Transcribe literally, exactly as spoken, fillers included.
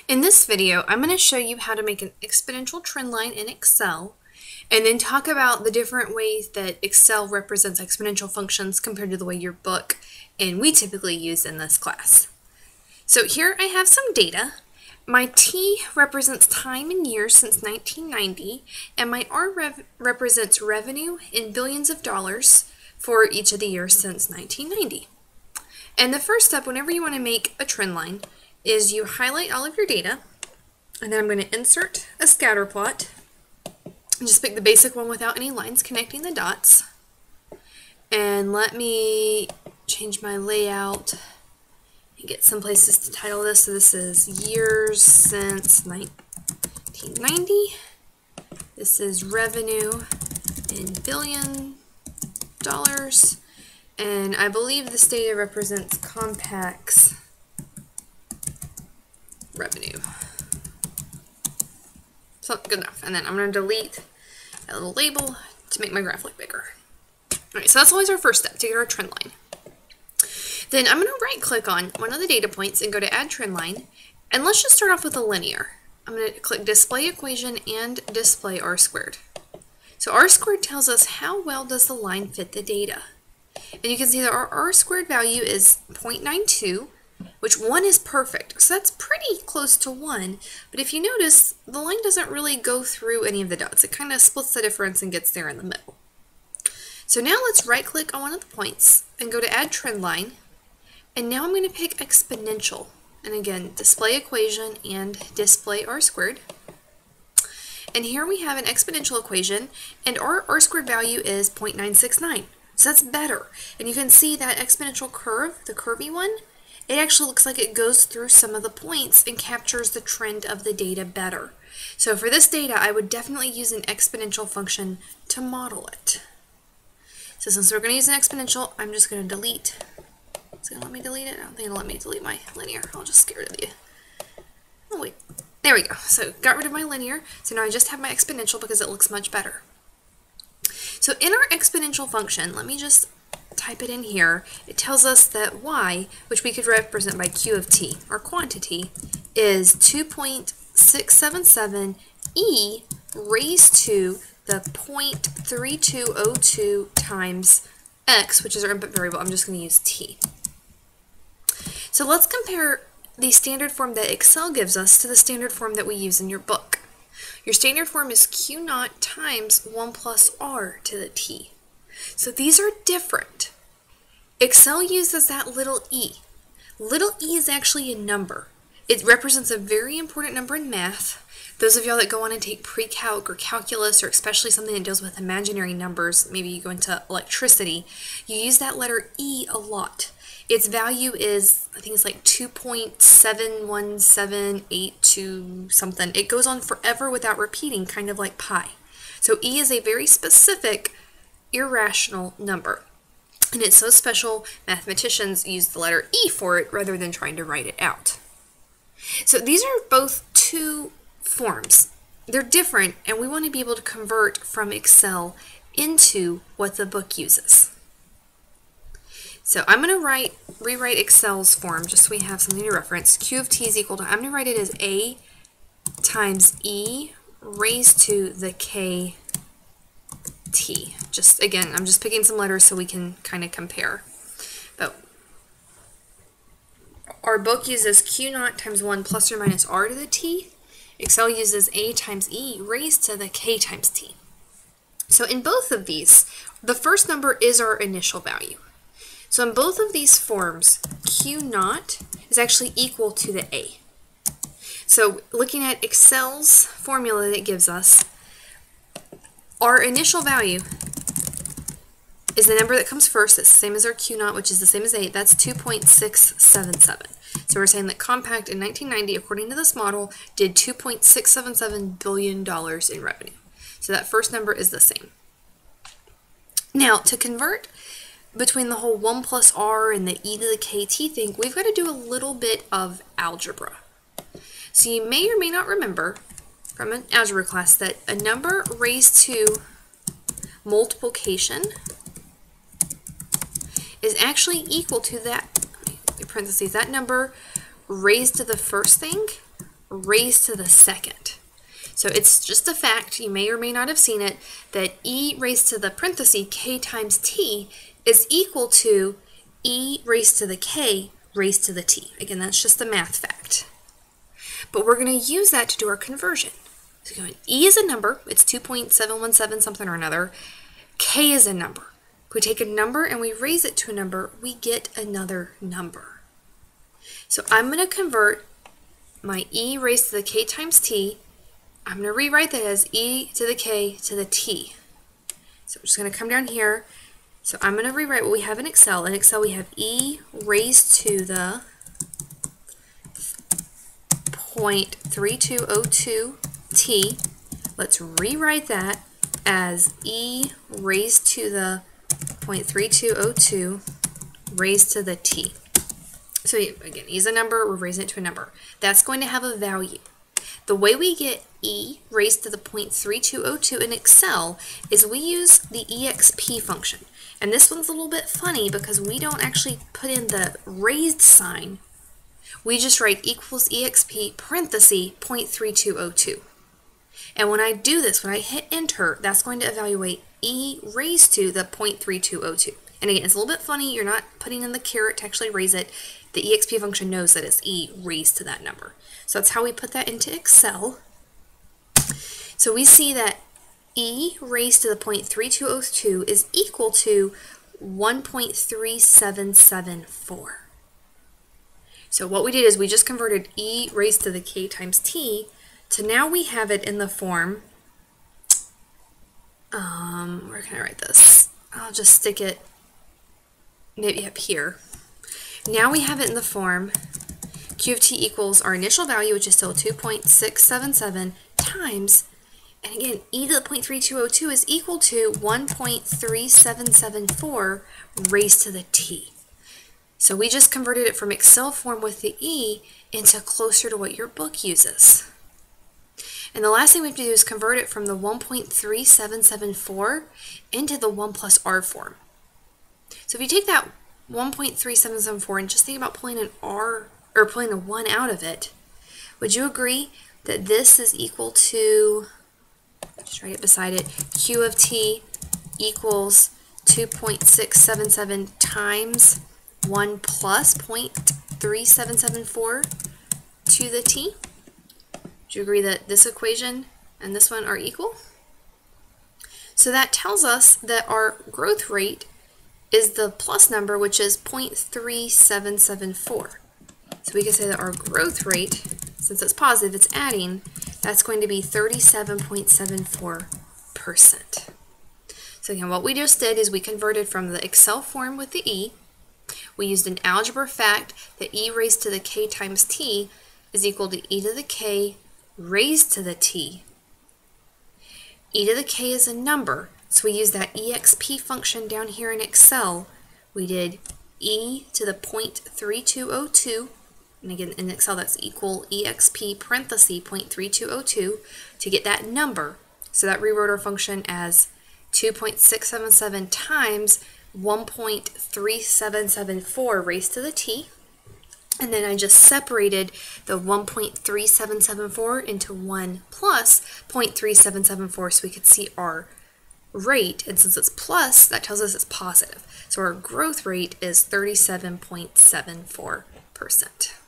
In this video, I'm going to show you how to make an exponential trend line in Excel, and then talk about the different ways that Excel represents exponential functions compared to the way your book and we typically use in this class. So here I have some data. My T represents time in years since nineteen ninety, and my R rev represents revenue in billions of dollars for each of the years since nineteen ninety. And the first step, whenever you want to make a trend line, is you highlight all of your data, and then I'm going to insert a scatter plot. And just pick the basic one without any lines connecting the dots. And let me change my layout and get some places to title this. So this is years since nineteen ninety. This is revenue in billion dollars. And I believe this data represents Compact's revenue. So good enough. And then I'm going to delete that little label to make my graph look bigger. Alright, so that's always our first step, to get our trend line. Then I'm going to right click on one of the data points and go to add trend line. And let's just start off with a linear. I'm going to click display equation and display R squared. So R squared tells us how well does the line fit the data. And you can see that our R squared value is zero point nine two, which one is perfect. So that's pretty close to one. But if you notice, the line doesn't really go through any of the dots. It kind of splits the difference and gets there in the middle. So now let's right click on one of the points and go to add trend line. And now I'm going to pick exponential. And again, display equation and display R squared. And here we have an exponential equation, and our R squared value is zero point nine six nine. So that's better. And you can see that exponential curve, the curvy one, it actually looks like it goes through some of the points and captures the trend of the data better. So for this data, I would definitely use an exponential function to model it. So since we're going to use an exponential, I'm just going to delete. It's going to let me delete it? I don't think it'll let me delete my linear. I'll just get rid of you. Oh wait, there we go. So got rid of my linear. So now I just have my exponential because it looks much better. So in our exponential function, let me just type it in here. It tells us that y, which we could represent by q of t, our quantity, is two point six seven seven e raised to the zero point three two zero two times x, which is our input variable. I'm just going to use t. So let's compare the standard form that Excel gives us to the standard form that we use in your book. Your standard form is q naught times one plus r to the t. So these are different. Excel uses that little e. Little e is actually a number. It represents a very important number in math. Those of y'all that go on and take pre-calc or calculus, or especially something that deals with imaginary numbers, maybe you go into electricity, you use that letter e a lot. Its value is, I think it's like two point seven one seven eight two something. It goes on forever without repeating, kind of like pi. So e is a very specific irrational number. And it's so special, mathematicians use the letter e for it rather than trying to write it out. So these are both two forms. They're different, and we want to be able to convert from Excel into what the book uses. So I'm going to write, rewrite Excel's form just so we have something to reference. Q of t is equal to, I'm going to write it as a times e raised to the k t. Just again, I'm just picking some letters so we can kind of compare. But our book uses q naught times one plus or minus r to the t. Excel uses a times e raised to the k times t. So in both of these, the first number is our initial value. So in both of these forms, q naught is actually equal to the a. So looking at Excel's formula that it gives us, our initial value is the number that comes first. That's the same as our q naught, which is the same as eight. That's two point six seven seven. So we're saying that Compaq in nineteen ninety, according to this model, did two point six seven seven billion dollars in revenue. So that first number is the same. Now, to convert between the whole one plus r and the e to the kt thing, we've got to do a little bit of algebra. So you may or may not remember from an algebra class that a number raised to multiplication is actually equal to that, parentheses, that number raised to the first thing raised to the second. So it's just a fact, you may or may not have seen it, that e raised to the parenthesis k times t is equal to e raised to the k raised to the t. Again, that's just a math fact. But we're going to use that to do our conversion. So e is a number, it's two point seven one seven something or another. K is a number. If we take a number and we raise it to a number, we get another number. So I'm going to convert my e raised to the k times t. I'm going to rewrite that as e to the k to the t. So we're just going to come down here. So I'm going to rewrite what we have in Excel. In Excel we have e raised to the zero point three two zero two t. Let's rewrite that as e raised to the zero point three two zero two raised to the t. So again, e is a number, we're raising it to a number. That's going to have a value. The way we get e raised to the zero point three two zero two in Excel is we use the exp function. And this one's a little bit funny because we don't actually put in the raised sign. We just write equals exp parenthesis zero point three two zero two. And when I do this, when I hit enter, that's going to evaluate e raised to the zero point three two zero two. And again, it's a little bit funny, you're not putting in the caret to actually raise it. The exp function knows that it's e raised to that number. So that's how we put that into Excel. So we see that e raised to the zero point three two zero two is equal to one point three seven seven four. So what we did is we just converted e raised to the k times t to now we have it in the form, um, where can I write this? I'll just stick it maybe up here. Now we have it in the form q of t equals our initial value, which is still two point six seven seven, times, and again, e to the zero point three two zero two is equal to one point three seven seven four raised to the t. So we just converted it from Excel form with the e into closer to what your book uses. And the last thing we have to do is convert it from the one point three seven seven four into the one plus r form. So if you take that one point three seven seven four and just think about pulling an r, or pulling a one out of it, would you agree that this is equal to, just write it beside it, q of t equals two point six seven seven times one plus zero point three seven seven four to the t? Would you agree that this equation and this one are equal? So that tells us that our growth rate is the plus number, which is zero point three seven seven four. So we can say that our growth rate, since it's positive, it's adding, that's going to be thirty-seven point seven four percent. So again, what we just did is we converted from the Excel form with the e. We used an algebra fact that e raised to the k times t is equal to e to the k raised to the t. E to the k is a number, so we use that exp function down here in Excel. We did e to the zero point three two zero two, and again in Excel that's equal exp parenthesis zero point three two zero two to get that number. So that rewrote our function as two point six seven seven times one point three seven seven four raised to the t. And then I just separated the one point three seven seven four into one plus zero point three seven seven four so we could see our rate. And since it's plus, that tells us it's positive. So our growth rate is thirty-seven point seven four percent.